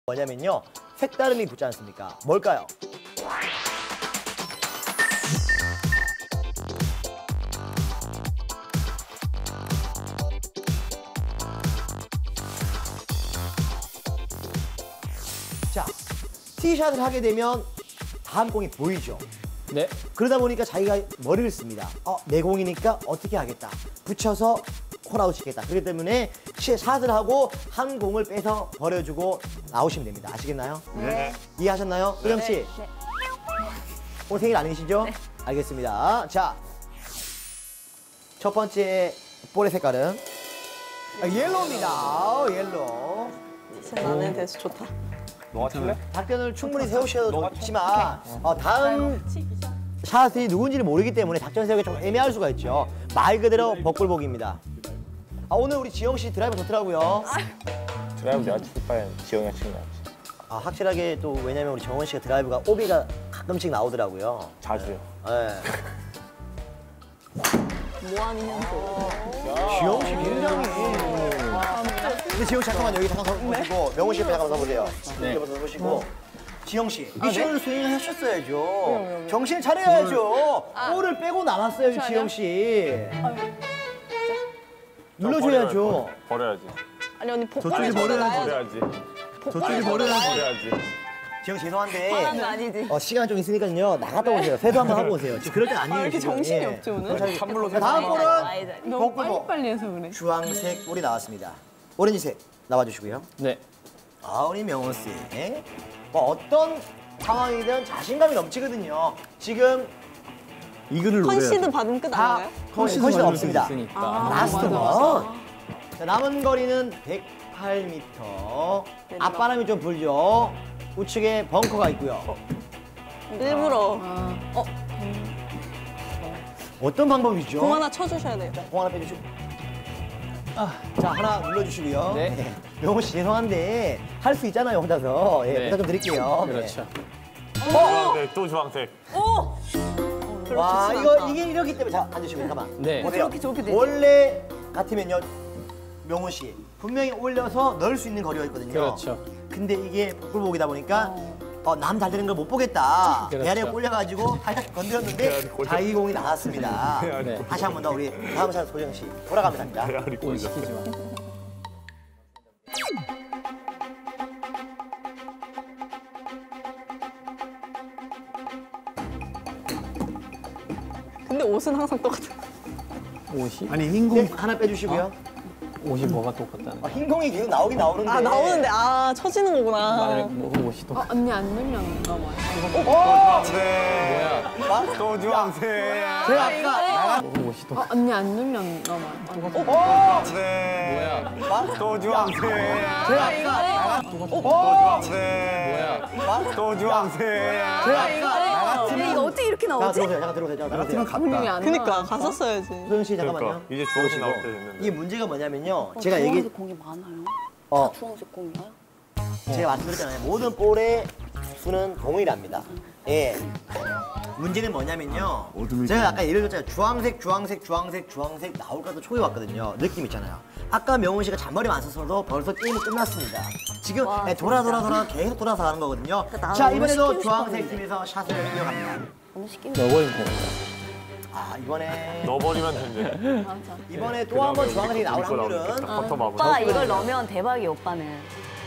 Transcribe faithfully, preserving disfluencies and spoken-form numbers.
뭐냐면요, 색다름이 붙지 않습니까? 뭘까요? 자, 티샷을 하게 되면 다음 공이 보이죠? 네. 그러다 보니까 자기가 머리를 씁니다. 어, 내 공이니까 어떻게 하겠다. 붙여서 콜아웃 시키겠다. 그렇기 때문에 샷을 하고 한 공을 빼서 버려주고 나오시면 됩니다. 아시겠나요? 네. 이해하셨나요? 소영 씨? 네. 오늘 생일 아니시죠? 네. 알겠습니다. 자, 첫 번째 볼의 색깔은 아, 옐로우입니다. 아, 옐로우. 나는 돼서 좋다. 너가 칠래? 작전을 충분히 세우셔도 좋지만 어, 다음 샷이 누군지를 모르기 때문에 작전 세우기가 좀 애매할 수가 있죠. 말 그대로 벅불복입니다. 아, 오늘 우리 지영 씨 드라이브 좋더라고요. 드라이브 내가 칠 바엔 지영이가 치는 게 낫지. 아, 확실하게 또 왜냐면 우리 정원 씨가 드라이브가 오비가 가끔씩 나오더라고요. 자주요. 네. 뭐하는 현수. 지영 씨 굉장히. 근데 지영 씨 잠깐만 여기 잠깐 서 보시고 명훈 씨 옆에 잠깐 서 보세요. 네. 옆에 서 보시고. 지영 씨 미션을 수행을 하셨어야죠. 정신 차려야죠. 볼을 빼고 나왔어요, 지영 씨. 눌러줘야죠. 버려야지. 아니 언니 복 저쪽이 버려야지. 버려야지. 저쪽이 버려야지. 버려야지. 지영 죄송한데 화난 거 아니지? 어, 시간 좀 있으니까요. 나갔다 오세요. 세수 한번 하고 오세요. 지금 그럴 때 아니에요. 아, 왜 이렇게 지금. 정신이 예. 없지, 오늘? 찬물로 자, 다음 볼은 너무 복불복. 빨리빨리 해서 그래. 주황색 볼이 나왔습니다. 오렌지색 나와주시고요. 네. 아, 우리 명훈 씨. 예? 뭐 어떤 상황이든 자신감이 넘치거든요. 지금 이글을 노려야 컨시드 돼. 받으면 끝 다 아닌가요? 컨시드 컨시드 없습니다. 있으니까. 아, 라스트 맞아, 원. 자, 남은 거리는 백팔 미터. 내리막. 앞바람이 좀 불죠. 우측에 벙커가 있고요. 일부러 어, 어떤 방법이죠? 공 하나 쳐주셔야 돼요. 공 하나 빼주시고. 아, 자, 하나 눌러주시고요. 네. 명호 씨 죄송한데 할 수 있잖아요, 혼자서. 예, 네. 부탁 좀 드릴게요. 네. 그렇죠. 주황색, 또 주황색. 와, 그렇진 이거 않다. 이게 이렇기 때문에 자, 앉으시고 잠깐만. 네. 보세요. 저렇게 저렇게 되지. 원래 같으면요, 명호 씨 분명히 올려서 넣을 수 있는 거리였거든요. 그렇죠. 근데 이게 복불복이다 보니까 어, 남 잘 되는 걸 못 보겠다. 그렇죠. 배아리에 꼴려가지고 살짝 건드렸는데 자기 공이 나갔습니다. 네. 다시 한 번 더 우리 다음 샷 소정 씨 돌아가면 됩니다. 배알이 온 꼴려. 시키지 마. 근데 옷은 항상 똑같아. 옷이? 아니 흰공 네, 하나 빼주시고요. 옷이 뭐가 똑같다는 아, 거야? 흰 공이 계속 나오긴 나오는데. 아 나오는데 아 쳐지는 거구나. 말을 뭐 옷이 똑같. 언니 안 눌렸나 봐요. 주황색. 어? 또 주황색. 제가 아까 뭐 옷이 어, 똑같. 언니 안 눌렸나 봐요. 주황색. 뭐야? 또 주황색. 제가 아까 또 주황색. 뭐야? 또 주황색. 제가 아까 근데 이거 어떻게 이렇게 자, 나오지? 들어오세요. 잠깐 들어오세요. 잠깐 들어오세요. 분명히 안 그니까 나와요. 갔었어야지. 소정 씨 잠깐만요. 그러니까 이제 주황색 나올 때 됐는데. 이게 문제가 뭐냐면요. 제가 얘기 주황색 공이 많아요. 어, 주황색 공이요? 제가 말씀드렸잖아요. 모든 볼의 수는 동일합니다. 예. 문제는 뭐냐면요. 제가 아까 예를 들었잖아요. 주황색, 주황색, 주황색, 주황색 나올까도 초에 왔거든요. 느낌 있잖아요. 아까 명훈 씨가 잔머리만 안 썼어도 벌써 게임이 끝났습니다. 지금 예, 돌아 돌아 돌아 계속 돌아서 가는 거거든요. 그러니까 자, 나는 이번에도 시키고 주황색 싶었는데. 팀에서 샷을 이어갑니다. 오늘 시키면 넣어버리면 되는 거야. 아, 이번에 넣어버리면 된대. 이번에 또 한 번 주황색이 나올 확률은 버터 마블. 오빠가 이걸 넣으면 대박이 오빠는.